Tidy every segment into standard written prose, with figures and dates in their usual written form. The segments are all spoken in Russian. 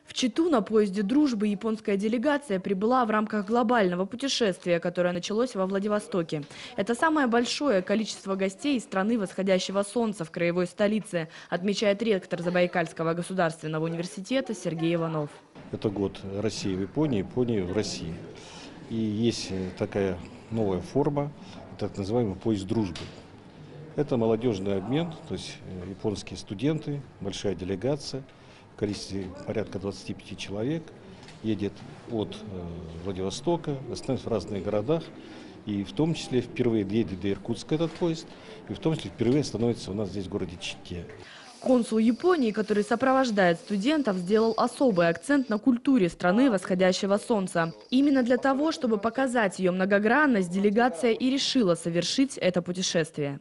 В Читу на поезде «Дружбы» японская делегация прибыла в рамках глобального путешествия, которое началось во Владивостоке. Это самое большое количество гостей из страны восходящего солнца в краевой столице, отмечает ректор Забайкальского государственного университета Сергей Иванов. Это год России в Японии, Японии в России. И есть такая новая форма, так называемый поезд дружбы. Это молодежный обмен, то есть японские студенты, большая делегация, в количестве порядка 25 человек, едет от Владивостока, остановится в разных городах. И в том числе впервые едет до Иркутска этот поезд, и в том числе впервые становится у нас здесь в городе Чите. Консул Японии, который сопровождает студентов, сделал особый акцент на культуре страны восходящего солнца. Именно для того, чтобы показать ее многогранность, делегация и решила совершить это путешествие.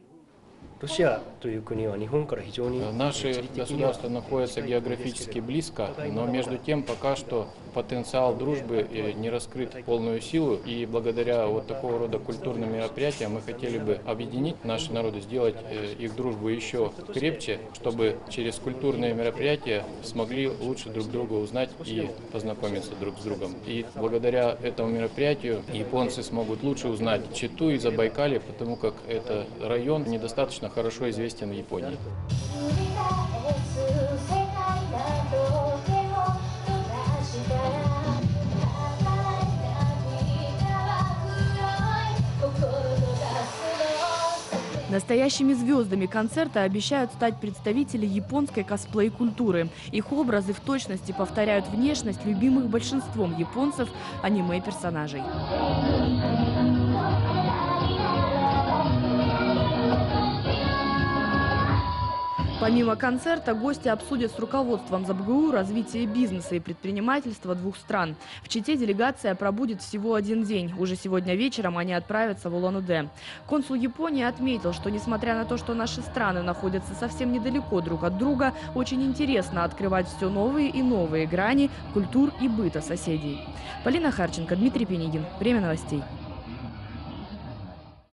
Наши государства находятся географически близко, но между тем пока что потенциал дружбы не раскрыт в полную силу. И благодаря вот такого рода культурным мероприятиям мы хотели бы объединить наши народы, сделать их дружбу еще крепче, чтобы через культурные мероприятия смогли лучше друг друга узнать и познакомиться друг с другом. И благодаря этому мероприятию японцы смогут лучше узнать Читу и Забайкалье, потому как это район недостаточно хорошо известен в Японии. Настоящими звездами концерта обещают стать представители японской косплей-культуры. Их образы в точности повторяют внешность любимых большинством японцев аниме-персонажей. Помимо концерта, гости обсудят с руководством ЗАБГУ развитие бизнеса и предпринимательства двух стран. В Чите делегация пробудет всего один день. Уже сегодня вечером они отправятся в Улан-Удэ. Консул Японии отметил, что несмотря на то, что наши страны находятся совсем недалеко друг от друга, очень интересно открывать все новые и новые грани культур и быта соседей. Полина Харченко, Дмитрий Пенигин. Время новостей.